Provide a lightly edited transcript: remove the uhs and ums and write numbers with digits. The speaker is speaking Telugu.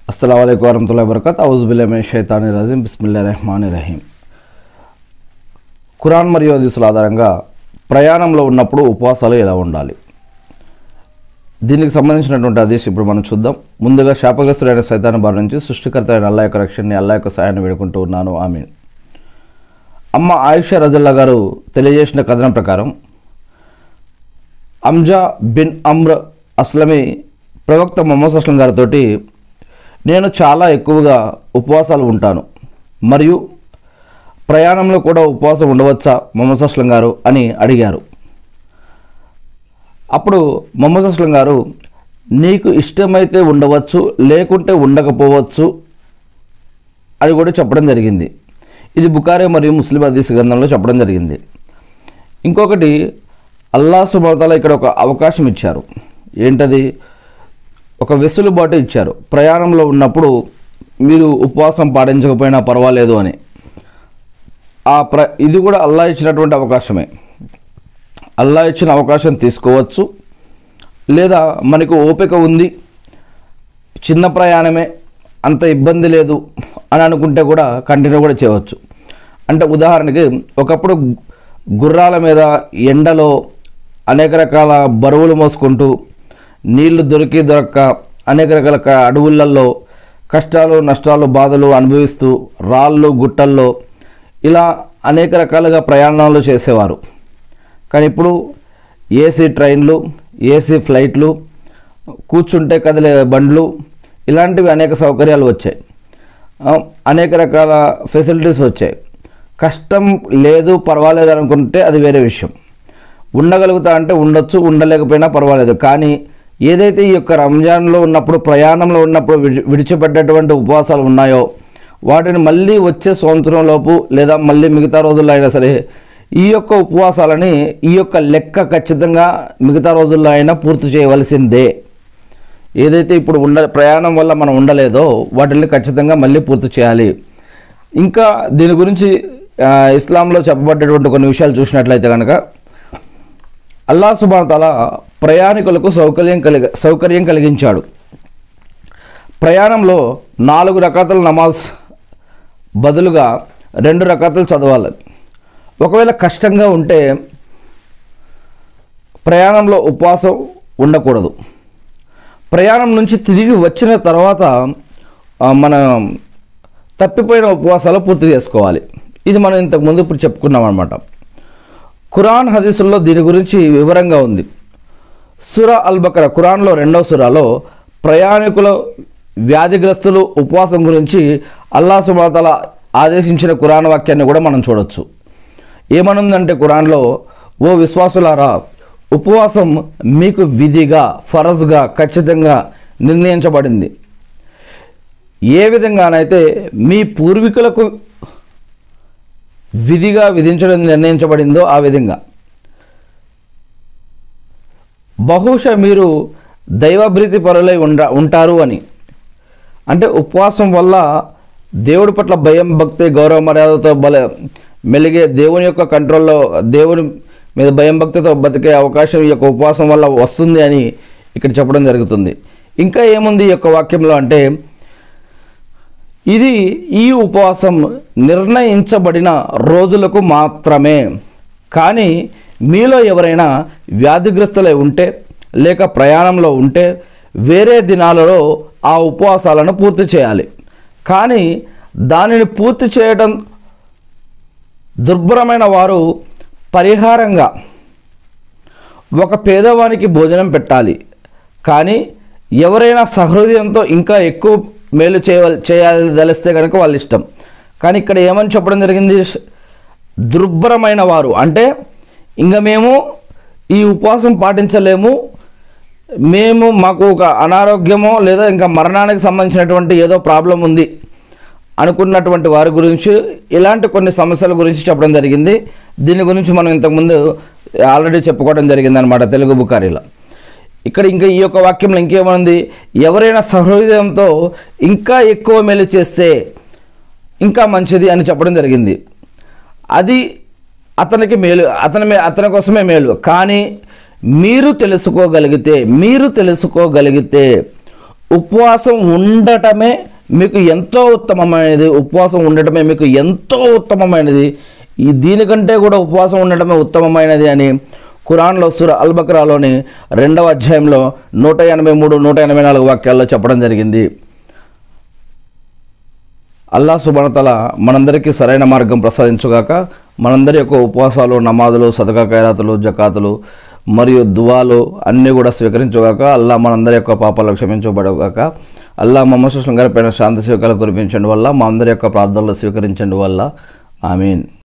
अस्सलामु अलैकुम वरहमतुल्लाहि वबरकातुहू औज़ु बिल्लाहि मिनश शैతానిర్ రజీమ్ బిస్మిల్లాహిర్ రహమానిర్ రహీం. ఖురాన్ మరియు హదీసుల ఆధారంగా ప్రయాణంలో ఉన్నప్పుడు ఉపవాసాలు ఎలా ఉండాలి, దీనికి సంబంధించినటువంటి హదీస్ ఇప్పుడు మనం చూద్దాం. ముందుగా శాపగ్రస్తుడైన సైతాను బారి నుంచి సృష్టికర్త అయిన అల్లాహ్ యొక్క రక్షణని, అల్లాహ్ యొక్క సహాయాన్ని వేడుకుంటూ ఉన్నాను, ఆమీన్. అమ్మ ఆయిషా రజల్లా గారు తెలియజేసిన కథనం ప్రకారం అంజా బిన్ అమ్ర్ అస్లమీ ప్రవక్త ముహమ్మద్ అస్లం గారితో నేను చాలా ఎక్కువగా ఉపవాసాలు ఉంటాను మరియు ప్రయాణంలో కూడా ఉపవాసం ఉండవచ్చా ముహమ్మద్ అస్లం గారు అని అడిగారు. అప్పుడు ముహమ్మద్ అస్లం గారు నీకు ఇష్టమైతే ఉండవచ్చు, లేకుంటే ఉండకపోవచ్చు అని కూడా చెప్పడం జరిగింది. ఇది బుఖారీ మరియు ముస్లిం హదీస్ గ్రంథంలో చెప్పడం జరిగింది. ఇంకొకటి అల్లాహ్ సుబ్హానహు వ తఆలా ఇక్కడ ఒక అవకాశం ఇచ్చారు. ఏంటది? ఒక వెసులుబాటు ఇచ్చారు. ప్రయాణంలో ఉన్నప్పుడు మీరు ఉపవాసం పాటించకపోయినా పర్వాలేదు అని. ఇది కూడా అల్లాహ్ ఇచ్చినటువంటి అవకాశమే. అల్లాహ్ ఇచ్చిన అవకాశం తీసుకోవచ్చు, లేదా మనకు ఓపిక ఉంది, చిన్న ప్రయాణమే, అంత ఇబ్బంది లేదు అని అనుకుంటే కూడా కంటిన్యూ కూడా చేయవచ్చు. అంటే ఉదాహరణకి ఒకప్పుడు గుర్రాల మీద ఎండలో అనేక రకాల బరువులు మోసుకుంటూ, నీళ్లు దొరక్క అనేక రకాల అడవులలో కష్టాలు నష్టాలు బాధలు అనుభవిస్తూ, రాళ్ళు గుట్టల్లో ఇలా అనేక రకాలుగా ప్రయాణాలు చేసేవారు. కానీ ఇప్పుడు ఏసీ ట్రైన్లు, ఏసీ ఫ్లైట్లు, కూర్చుంటే కదిలే బండ్లు, ఇలాంటివి అనేక సౌకర్యాలు వచ్చాయి, అనేక రకాల ఫెసిలిటీస్ వచ్చాయి. కష్టం లేదు పర్వాలేదు అనుకుంటే అది వేరే విషయం. ఉండగలుగుతా అంటే ఉండొచ్చు, ఉండలేకపోయినా పర్వాలేదు. కానీ ఏదైతే ఈ యొక్క రంజాన్లో ఉన్నప్పుడు, ప్రయాణంలో ఉన్నప్పుడు విడిచిపెట్టేటువంటి ఉపవాసాలు ఉన్నాయో వాటిని మళ్ళీ వచ్చే సంవత్సరంలోపు లేదా మళ్ళీ మిగతా రోజుల్లో అయినా సరే ఈ యొక్క ఉపవాసాలని, ఈ యొక్క లెక్క ఖచ్చితంగా మిగతా రోజుల్లో అయినా పూర్తి చేయవలసిందే. ఏదైతే ఇప్పుడు ప్రయాణం వల్ల మనం ఉండలేదో వాటిని ఖచ్చితంగా మళ్ళీ పూర్తి చేయాలి. ఇంకా దీని గురించి ఇస్లాంలో చెప్పబడ్డటువంటి కొన్ని విషయాలు చూసినట్లయితే కనుక అల్లాహ్ సుబ్హానహు వ తఆలా ప్రయాణికులకు సౌకర్యం కలిగించాడు. ప్రయాణంలో 4 రకాతుల నమాజ్ బదులుగా 2 రకాతులు చదవాలి. ఒకవేళ కష్టంగా ఉంటే ప్రయాణంలో ఉపవాసం ఉండకూడదు. ప్రయాణం నుంచి తిరిగి వచ్చిన తర్వాత మన తప్పిపోయిన ఉపవాసాలు పూర్తి చేసుకోవాలి. ఇది మనం ఇంతకుముందు ఇప్పుడు చెప్పుకున్నాం అన్నమాట. ఖురాన్ హదీసుల్లో దీని గురించి వివరంగా ఉంది. సూరా అల్ బకరా, ఖురాన్లో 2వ సూరాలో ప్రయాణికుల వ్యాధిగ్రస్తులు ఉపవాసం గురించి అల్లాహ్ సుబ్హానహు వ తఆలా ఆదేశించిన ఖురాన్ వాక్యాన్ని కూడా మనం చూడొచ్చు. ఏమనుందంటే ఖురాన్లో, ఓ విశ్వాసులారా, ఉపవాసం మీకు విధిగా, ఫరజ్గా, ఖచ్చితంగా నిర్ణయించబడింది. ఏ విధంగానైతే మీ పూర్వీకులకు విధిగా విధించడం నిర్ణయించబడిందో ఆ విధంగా. బహుశా మీరు దైవభీతి పరులై ఉంటారు అని. అంటే ఉపవాసం వల్ల దేవుడి పట్ల భయం, భక్తి, గౌరవ మర్యాదతో మెలిగే, దేవుని యొక్క కంట్రోల్లో, దేవుని మీద భయం భక్తితో బతికే అవకాశం ఈ యొక్క ఉపవాసం వల్ల వస్తుంది అని ఇక్కడ చెప్పడం జరుగుతుంది. ఇంకా ఏముంది ఈ యొక్క వాక్యంలో అంటే, ఈ ఉపవాసం నిర్ణయించబడిన రోజులకు మాత్రమే. కానీ మీలో ఎవరైనా వ్యాధిగ్రస్తులై ఉంటే లేక ప్రయాణంలో ఉంటే వేరే దినాలలో ఆ ఉపవాసాలను పూర్తి చేయాలి. కానీ దానిని పూర్తి చేయడం దుర్భరమైన వారు పరిహారంగా ఒక పేదవానికి భోజనం పెట్టాలి. కానీ ఎవరైనా సహృదయంతో ఇంకా ఎక్కువ మేలు చేయాలి కనుక వాళ్ళ ఇష్టం. కానీ ఇక్కడ ఏమని చెప్పడం జరిగింది? దుర్భరమైన వారు అంటే ఇంకా మేము ఈ ఉపవాసం పాటించలేము, మాకు ఒక అనారోగ్యమో లేదా ఇంకా మరణానికి సంబంధించినటువంటి ఏదో ప్రాబ్లం ఉంది అనుకున్నటువంటి వారి గురించి, ఇలాంటి కొన్ని సమస్యల గురించి చెప్పడం జరిగింది. దీని గురించి మనం ఇంతకుముందు ఆల్రెడీ చెప్పుకోవడం జరిగింది అనమాట తెలుగు బుఖారీలో. ఇక్కడ ఇంకా ఈ యొక్క వాక్యంలో ఇంకేముంది? ఎవరైనా సహృదయంతో ఇంకా ఎక్కువ మేలు చేస్తే ఇంకా మంచిది అని చెప్పడం జరిగింది. అది అతనికి మేలు, అతని కోసమే మేలు. కానీ మీరు తెలుసుకోగలిగితే ఉపవాసం ఉండటమే మీకు ఎంతో ఉత్తమమైనది. ఉపవాసం ఉండటమే మీకు ఎంతో ఉత్తమమైనది. దీనికంటే కూడా ఉపవాసం ఉండటమే ఉత్తమమైనది అని ఖురాన్లో సూరా అల్ బక్రాలోని 2వ అధ్యాయంలో 183, 184 వాక్యాల్లో చెప్పడం జరిగింది. అల్లాహ్ సుబ్హానహు వ తఆలా మనందరికీ సరైన మార్గం ప్రసాదించుగాక. మనందరి యొక్క ఉపవాసాలు, నమాజులు, సదకా ఖైరాతులు, జకాతులు మరియు దువాలు అన్నీ కూడా స్వీకరించుగాక. అల్లాహ్ మనందరి యొక్క పాపాలు క్షమించబడగాక. అల్లాహ్ ముహమ్మద్ సల్లల్లాహు అలైహి వసల్లం గారి పైన శాంతి స్వీకారాలు కురిపించండి వల్ల, మా అందరి యొక్క ప్రార్థనలు స్వీకరించండి వల్ల. ఆమీన్.